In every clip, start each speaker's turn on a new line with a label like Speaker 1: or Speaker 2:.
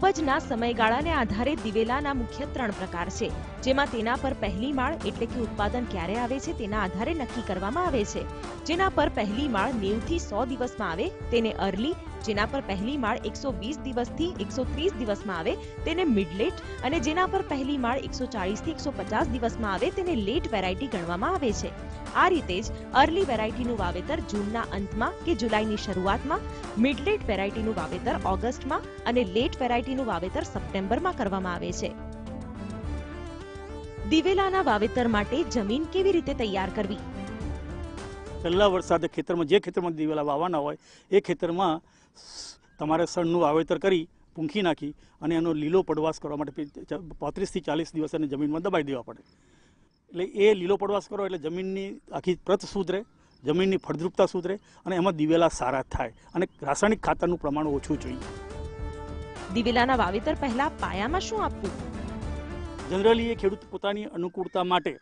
Speaker 1: ઉપજના સમયગાળાને આધારે દિવેલાના મુખ્ય 3 પ્રકાર છે, જેમાં તેના પર પહેલી માળ એટલે કે ઉત્પાદન ક્યારે આવે છે તેના આધારે નક્કી કરવામાં આવે છે. જેના પર પહેલી માળ 90 થી 100 દિવસમાં આવે તેને અર્લી, જેના પર પહેલી માળ 120 દિવસથી 130 દિવસમાં આવે તેને મિડલેટ અને જેના પર પહેલી માળ 140 થી 150 દિવસમાં આવે તેને લેટ વેરાયટી ગણવામાં આવે છે. આ રીતે જ અર્લી વેરાયટીનું વાવેતર જૂનના અંતમાં કે જુલાઈની શરૂઆતમાં, મિડલેટ વેરાયટીનું વાવેતર ઓગસ્ટમાં અને લેટ વેરાયટીનું વાવેતર સપ્ટેમ્બરમાં કરવામાં આવે છે. દિવેલાના વાવેતર માટે જમીન કેવી રીતે તૈયાર કરવી?
Speaker 2: પહેલા વરસાદે ખેતરમાં જે ખેતરમાં દિવેલા વાવવાના હોય એ ખેતરમાં તમારે સણનું વાવેતર કરી પૂંખી નાખી અને એનો લીલો પડવાશ કરવા માટે 35 થી 40 દિવસ એને જમીનમાં દબાઈ દેવા પડે. એટલે એ લીલો પડવાશ કરો એટલે જમીનની આખી પ્રત સુધરે, જમીનની ફળદ્રુપતા સુધરે અને એમાં દિવેલા સારા થાય અને રાસાયણિક ખાતરનું પ્રમાણ ઓછું જોઈએ.
Speaker 1: દિવેલાના વાવેતર પહેલા પાયામાં શું આપવું?
Speaker 2: જનરલી એ ખેડૂત પોતાની અનુકૂળતા માટે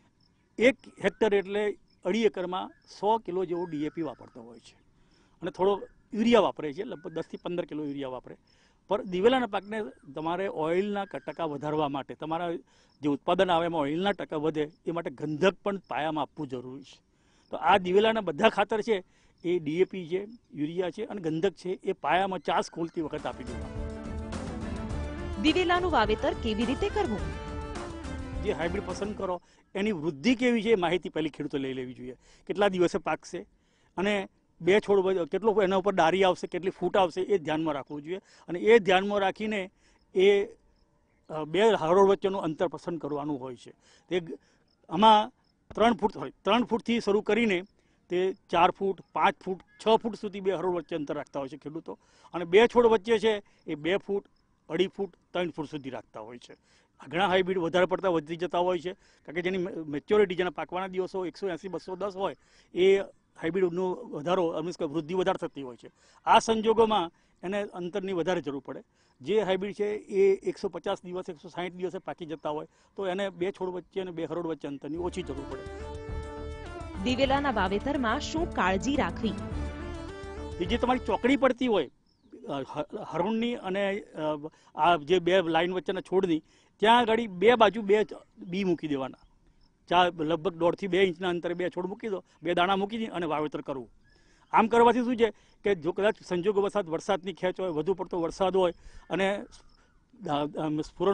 Speaker 2: 1 હેક્ટર એટલે 2.5 એકરમાં 100 કિલો જેવો ડીએપી વાપરતો હોય છે અને થોડો યુરિયા વાપરે છે, લગભગ 10 થી 15 કિલો યુરિયા વાપરે. પર દિવેલાના પાકને તમારે ઓઇલના ટકા વધારવા માટે, તમારા જે ઉત્પાદન આવે એમાં ઓઇલના ટકા વધે એ માટે ગંધક પણ પાયામાં આપવું જરૂરી છે. તો આ દિવેલાના બધા ખાતર છે એ ડીએપી છે, યુરિયા છે અને ગંધક છે એ પાયામાં ચાસ ખોલતી વખત આપી દેવા.
Speaker 1: દિવેલાનું વાવેતર કેવી રીતે કરવું?
Speaker 2: જે હાઇબ્રિડ પસંદ કરો એની વૃદ્ધિ કેવી છે એ માહિતી પહેલી ખેડૂતો લઈ લેવી જોઈએ. કેટલા દિવસે પાકશે અને 2 છોડ કેટલો એના ઉપર ડારી આવશે, કેટલી ફૂટ આવશે એ ધ્યાનમાં રાખવું જોઈએ અને એ ધ્યાનમાં રાખીને એ 2 હરોળ વચ્ચેનું અંતર પસંદ કરવાનું હોય છે. તે આમાં 3 ફૂટ હોય, 3 ફૂટથી શરૂ કરીને તે 4 ફૂટ, 5 ફૂટ, 6 ફૂટ સુધી 2 હરોળ વચ્ચે અંતર રાખતા હોય છે ખેડૂતો અને 2 છોડ વચ્ચે છે એ 2 ફૂટ, 2.5 ફૂટ, 3 ફૂટ સુધી રાખતા હોય છે. ઘણા હાઇબ્રિડ વધારે પડતા વધી જતા હોય છે કારણ કે જેની મેચ્યોરિટી, જેના પાકવાના દિવસો 180-210 હોય એ હાઇબ્રિડનો વધારો વૃદ્ધિ વધારે થતી હોય છે. આ સંજોગોમાં એને અંતરની વધારે જરૂર પડે. જે હાઇબ્રિડ છે એ 150 દિવસ, 160 દિવસે પાકી જતા હોય તો એને 2 છોડ વચ્ચે અને 2 હરોળ વચ્ચે અંતરની ઓછી જરૂર પડે.
Speaker 1: દિવેલાના વાવેતરમાં શું કાળજી રાખવી?
Speaker 2: જે તમારી ચોકડી પડતી હોય હરણની અને આ જે 2 લાઈન વચ્ચેના છોડની, ત્યાં આગળ 2 બાજુ 2 બી મૂકી દેવાના. લગભગ 1.5 થી 2 ઇંચના અંતરે 2 છોડ મૂકી દો, 2 દાણા મૂકી દે અને વાવેતર કરવું. આમ કરવાથી શું છે કે જો કદાચ સંજોગો વરસાદની ખેંચ હોય, વધુ પડતો વરસાદ હોય અને સ્ફુરણ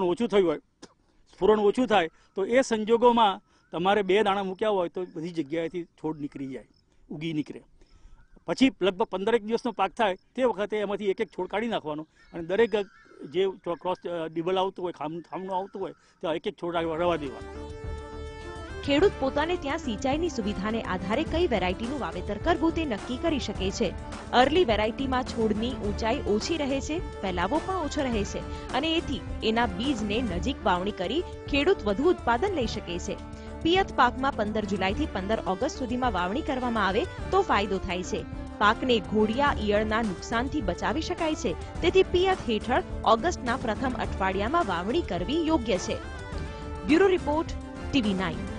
Speaker 2: ઓછું થાય તો એ સંજોગોમાં તમારે 2 દાણા મૂક્યા હોય તો બધી જગ્યાએથી છોડ નીકળી જાય, ઉગી નીકળે. પછી લગભગ 15 દિવસનો પાક થાય તે વખતે એમાંથી 1 છોડ કાઢી નાખવાનો અને દરેક જે ક્રોસ ડિબલ આવતું હોય, થામણું આવતું હોય ત્યાં 1 છોડ રવા દેવાનો.
Speaker 1: ખેડૂત પોતાને ત્યાં સિંચાઈની સુવિધાને આધારે કઈ વેરાયટીનું વાવેતર કરવું તે નક્કી કરી શકે છે. અર્લી વેરાયટીમાં છોડની ઊંચાઈ ઓછી રહે છે, ફેલાવો પણ ઓછો રહે છે અને એથી એના બીજને નજીક વાવણી કરી ખેડૂત વધુ ઉત્પાદન લઈ શકે છે. પિયત પાકમાં 15 જુલાઈથી 15 ઓગસ્ટ સુધીમાં વાવણી કરવામાં આવે તો ફાયદો થાય છે. પાકને ઘોડિયા ઈયળના નુકસાનથી બચાવી શકાય છે, તેથી પિયત હેઠળ ઓગસ્ટના પ્રથમ અઠવાડિયામાં વાવણી કરવી યોગ્ય છે. Bureau report, TV9.